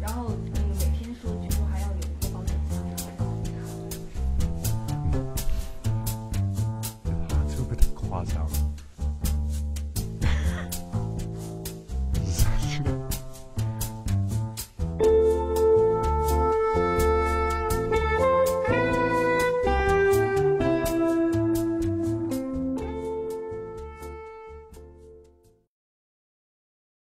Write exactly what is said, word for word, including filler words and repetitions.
然后那个每天说剧都还要有一个方程式来告诉他。 这个太夸张了。